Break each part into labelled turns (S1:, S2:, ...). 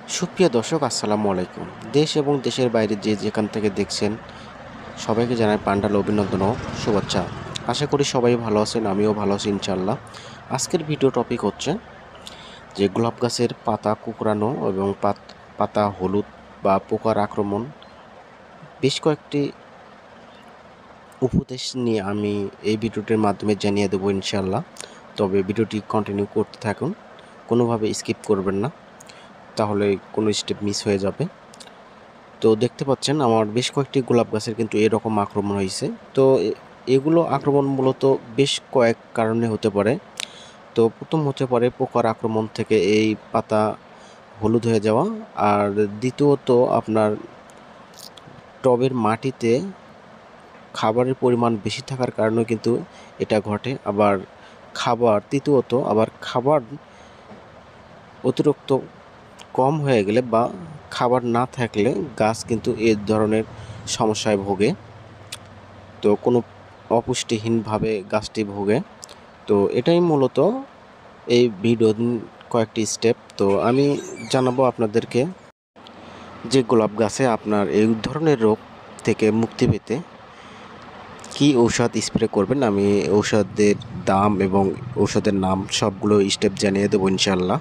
S1: সুপ্রিয় দর্শক, আসসালামু আলাইকুম। দেশ এবং দেশের বাইরে যে যেখান থেকে দেখছেন সবাইকে জানাই পান্ডাল অভিনন্দন ও শুভেচ্ছা। আশা করি সবাই ভালো আছেন, আমিও ভালো আছি ইনশাআল্লাহ। আজকের ভিডিও টপিক হচ্ছে যে গোলাপ গাছের পাতা কুঁকড়ানো এবং পাতা হলুদ বা পোকার আক্রমণ, বেশ কয়েকটি উপদেশ নিয়ে আমি এই ভিডিওটির মাধ্যমে জানিয়ে দেবো ইনশাআল্লাহ। তবে ভিডিওটি কন্টিনিউ করতে থাকুন, কোনোভাবে স্কিপ করবেন না, তাহলে কোনো স্টেপ মিস হয়ে যাবে। তো দেখতে পাচ্ছেন আমার বেশ কয়েকটি গোলাপ গাছের কিন্তু এরকম আক্রমণ হয়েছে। তো এগুলো আক্রমণ মূলত বেশ কয়েক কারণে হতে পারে। তো প্রথম হতে পারে পোকার আক্রমণ থেকে এই পাতা হলুদ হয়ে যাওয়া, আর দ্বিতীয়ত আপনার টবের মাটিতে খাবারের পরিমাণ বেশি থাকার কারণেও কিন্তু এটা ঘটে। আবার তৃতীয়ত খাবার অতিরিক্ত কম হয়ে গেলে বা খাবার না থাকলে গাছ কিন্তু এই ধরনের সমস্যায় ভোগে। তো কোনো অপুষ্টিহীনভাবে গাছটি ভোগে। তো এটাই মূলত এই ভিডিওর কয়েকটি স্টেপ। তো আমি জানাবো আপনাদেরকে যে গোলাপ গাছে আপনার এই ধরনের রোগ থেকে মুক্তি পেতে কী ঔষধ স্প্রে করবেন। আমি ঔষধের দাম এবং ঔষধের নাম সবগুলো স্টেপ জানিয়ে দেবো ইনশাআল্লাহ।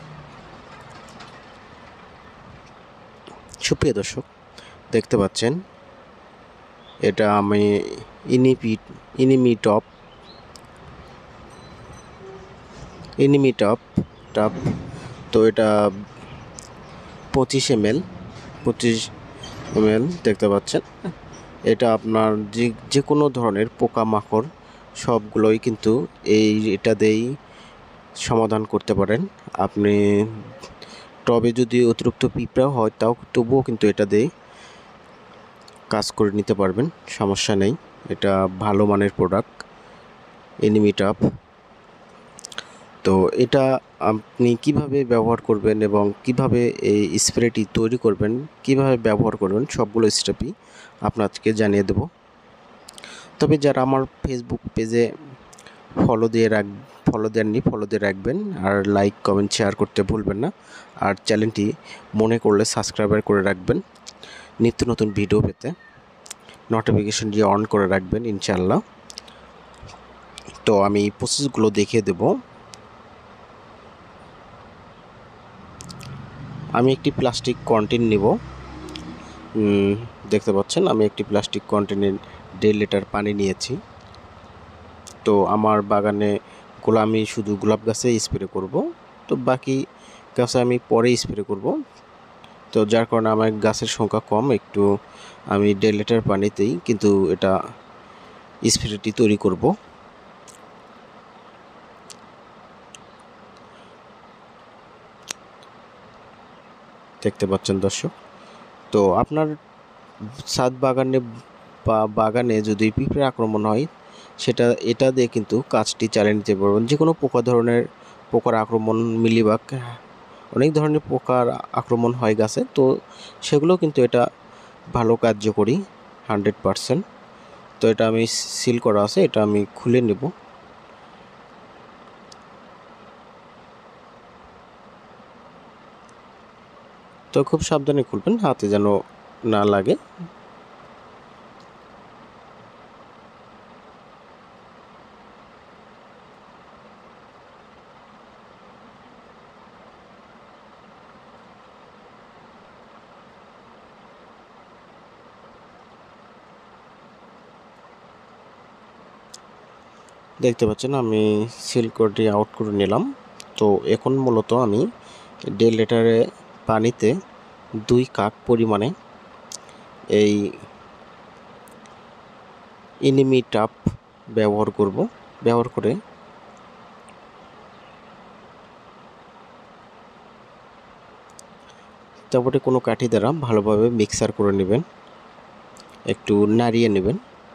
S1: সুপ্রিয় দর্শক, দেখতে পাচ্ছেন এটা আমি ইনিমিটপ টপ। তো এটা 25 ml দেখতে পাচ্ছেন। এটা আপনার যে কোনো ধরনের পোকামাকড় সবগুলোই কিন্তু এটা দিয়েই সমাধান করতে পারেন। আপনি টবে যদি অতিরিক্ত পিঁপড়া হয় তবুও কিন্তু এটা দিয়ে কাজ করে নিতে পারবেন, সমস্যা নেই। এটা ভালো মানের প্রোডাক্ট এনিমিটপ। তো এটা আপনি কিভাবে ব্যবহার করবেন এবং কিভাবে এই স্প্রেটি তৈরি করবেন, কিভাবে ব্যবহার করবেন, সবগুলো স্টেপই আপনাকে জানিয়ে দেব। তবে যারা আমার ফেসবুক পেজে ফলো দেননি, ফলো দিয়ে রাখবেন। আর লাইক কমেন্ট শেয়ার করতে ভুলবেন না। আর চ্যানেলটি মনে করলে সাবস্ক্রাইবার করে রাখবেন নিত্য নতুন ভিডিও পেতে। নোটিফিকেশন দিয়ে অন করে রাখবেন ইনশাআল্লাহ। তো আমি প্রসেসগুলো দেখিয়ে দেব। আমি একটি প্লাস্টিক কন্টেইনার নেব। দেখতে পাচ্ছেন আমি একটি প্লাস্টিক কন্টেইনারে 1.5 লিটার পানি নিয়েছি। তো আমার বাগানে আমি শুধু গোলাপ গাছে স্প্রে করব। তো বাকি গাছে আমি পরে স্প্রে করব। তো যার কারণে আমার গাছের সংখ্যা কম, একটু আমি 1.5 লিটার পানিতেই কিন্তু এটা স্প্রেটি তৈরি করব। দেখতে পাচ্ছেন দর্শক। তো আপনার ছাদ বাগানে যদি পিঁপড়ে আক্রমণ হয়, এটা দিয়ে কিন্তু কাজটি চালিয়ে নিতে পারবেন। যে কোনো পোকার আক্রমণ, মিলিবাগ, অনেক ধরনের পোকার আক্রমণ হয় গাছে। তো সেগুলো কিন্তু এটা ভালো কার্যকরী 100%। তো এটা আমি সিল করা আছে, এটা আমি খুলে নেব। তো খুব সাবধানে খুলবেন, হাতে যেন না লাগে। দেখতে পাচ্ছেন আমি সিল করে আউট করে নিলাম। তো এখন মূলত আমি 1.5 লিটারে পানিতে 2 কাপ পরিমাণে এই ইনিমিটপ ব্যবহার করে তারপরে কোনো কাঠি দ্বারা ভালোভাবে মিক্সার করে নেবেন, একটু নাড়িয়ে নেবেন।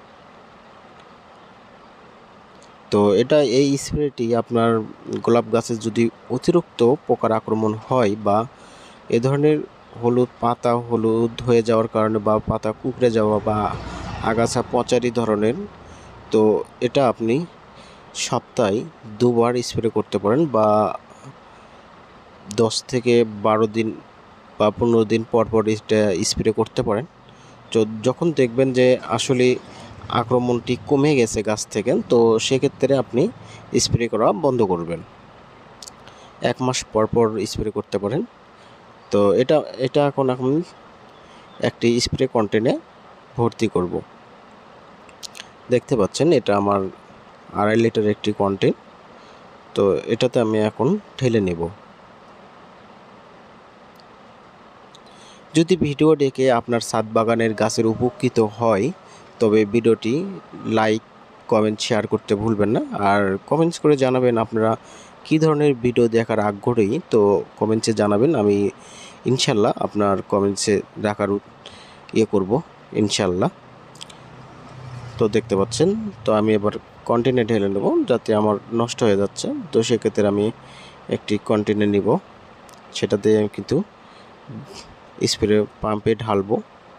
S1: তো এই স্প্রেটি আপনার গোলাপ গাছে যদি অতিরিক্ত পোকার আক্রমণ হয় বা এ ধরনের পাতা হলুদ হয়ে যাওয়ার কারণে বা পাতা কুঁকড়ে যাওয়া বা আগাছা পচারি ধরনের, তো এটা আপনি সপ্তাহে 2 বার স্প্রে করতে পারেন বা 10 থেকে 12 দিন বা 15 দিন পর পর এটা স্প্রে করতে পারেন। তো যখন দেখবেন যে আসলে আক্রমণটি কমে গেছে গাছ থেকে, তো সেক্ষেত্রে আপনি স্প্রে করা বন্ধ করবেন। 1 মাস পর পর স্প্রে করতে পারেন। তো এটা এটা এখন আমি একটি স্প্রে কন্টেনে ভর্তি করব। দেখতে পাচ্ছেন এটা আমার 2.5 লিটার একটি কন্টেন। তো এটাতে আমি এখন ঢেলে নেব। যদি ভিডিও দেখে আপনার ছাদ বাগানের গাছের উপকৃত হয়, তবে ভিডিওটি লাইক, কমেন্ট, শেয়ার করতে ভুলবেন না। আর কমেন্টস করে জানাবেন আপনারা কী ধরনের ভিডিও দেখার আগ্রহী। তো কমেন্টসে জানাবেন, আমি ইনশাল্লাহ আপনার কমেন্টসে রাখার করব ইনশাল্লাহ। তো দেখতে পাচ্ছেন, তো আমি এবার কন্টেনারে ঢেলে নেব, যাতে আমার নষ্ট হয়ে যাচ্ছে। তো সেক্ষেত্রে আমি একটি কন্টেনার নিব, সেটাতে আমি কিন্তু স্প্রে পাম্পে ঢালবো।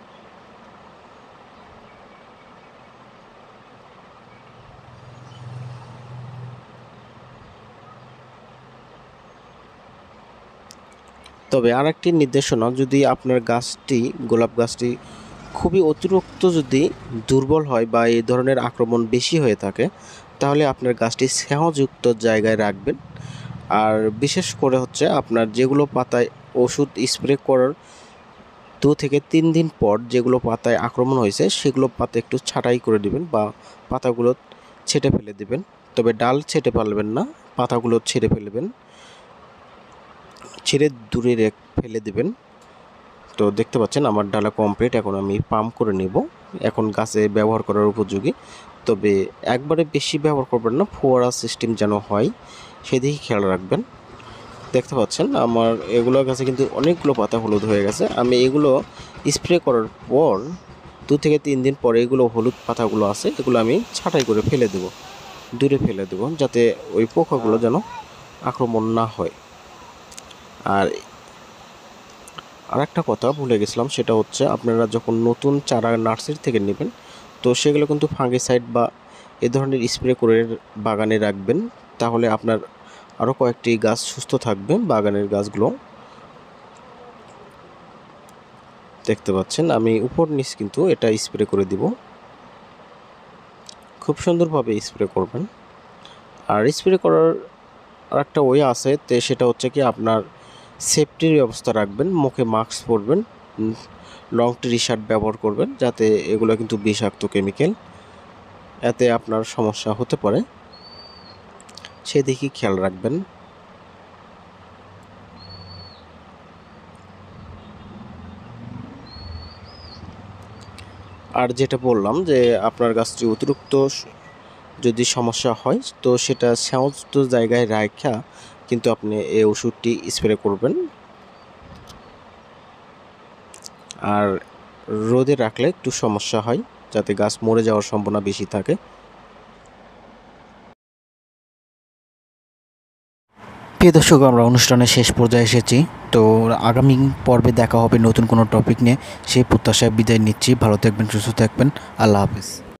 S1: তবে আর একটি নির্দেশনা, যদি আপনার গাছটি, গোলাপ গাছটি খুবই অতিরিক্ত যদি দুর্বল হয় বা এই ধরনের আক্রমণ বেশি হয়ে থাকে, তাহলে আপনার গাছটি ছায়াযুক্ত জায়গায় রাখবেন। আর বিশেষ করে হচ্ছে আপনার যেগুলো পাতায় ওষুধ স্প্রে করার 2 থেকে 3 দিন পর যেগুলো পাতায় আক্রমণ হয়েছে, সেগুলো পাতা একটু ছাঁটাই করে দিবেন বা পাতাগুলো ছেঁটে ফেলে দিবেন। তবে ডাল ছেঁটে ফেলবেন না, পাতাগুলো ছেঁটে ফেলবেন, ছেড়ে দূরে ফেলে দিবেন। তো দেখতে পাচ্ছেন আমার ডালা কমপ্লিট। এখন আমি পাম্প করে নেব, এখন গাছে ব্যবহার করার উপযোগী। তবে একবারে বেশি ব্যবহার করবেন না, ফোয়ারা সিস্টেম যেন হয় সেদিকে খেয়াল রাখবেন। দেখতে পাচ্ছেন আমার এগুলো গাছে কিন্তু অনেকগুলো পাতা হলুদ হয়ে গেছে। আমি এগুলো স্প্রে করার পর 2 থেকে 3 দিন পরে এগুলো হলুদ পাতাগুলো আছে, এগুলো আমি ছাঁটাই করে ফেলে দেব, দূরে ফেলে দেব, যাতে ওই পোকাগুলো যেন আক্রমণ না হয়। আর আরেকটা কথা ভুলে গেছিলাম, সেটা হচ্ছে আপনারা যখন নতুন চারা নার্সারি থেকে নেবেন, তো সেগুলো কিন্তু ফাঙ্গিসাইড বা এ ধরনের স্প্রে করে বাগানে রাখবেন, তাহলে আপনার আরও কয়েকটি গাছ সুস্থ থাকবে। বাগানের গাছগুলো দেখতে পাচ্ছেন আমি উপর নিচ কিন্তু এটা স্প্রে করে দিব, খুব সুন্দরভাবে স্প্রে করবেন। আর স্প্রে করার আরেকটা ওয়ে আছে, তো সেটা হচ্ছে কি আপনার সেফটির ব্যবস্থা রাখবেন, মুখে মাস্ক পরবেন, লং টি শার্ট ব্যবহার করবেন, যাতে এগুলো কিন্তু বিষাক্ত কেমিক্যাল, এতে আপনার সমস্যা হতে পারে, সেদিকে খেয়াল রাখবেন। আর যেটা বললাম যে আপনার গাছটি অতিরিক্ত যদি সমস্যা হয়, তো সেটা ছায়াযুক্ত জায়গায় রাখা কিন্তু আপনি এই ওষুধটি স্প্রে করবেন। আর রোদে রাখলে একটু সমস্যা হয়, যাতে গাছ মরে যাওয়ার সম্ভাবনা বেশি থাকে।
S2: প্রিয় দর্শক, আমরা অনুষ্ঠানের শেষ পর্যায়ে এসেছি। তো আগামী পর্বে দেখা হবে নতুন কোনো টপিক নিয়ে, সেই প্রত্যাশায় বিদায় নিচ্ছি। ভালো থাকবেন, সুস্থ থাকবেন। আল্লাহ হাফেজ।